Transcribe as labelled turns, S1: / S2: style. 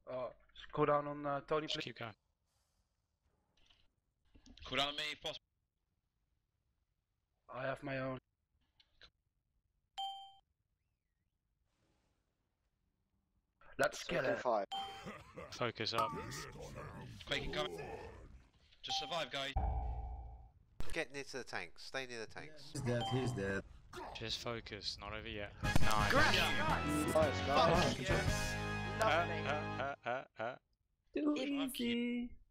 S1: Call down on Tony,
S2: Just
S1: please.
S2: keep going.
S3: Call down on me if possible.
S1: I have my own. Let's get it.
S4: 5.
S2: Focus up.
S3: Quake incoming. Just survive, guys.
S5: Get near to the tanks. Stay near the tanks.
S6: He's dead.
S2: Just focus. Not over yet. Nice.
S4: Nice.
S7: Yes. Lovely.
S6: Too easy.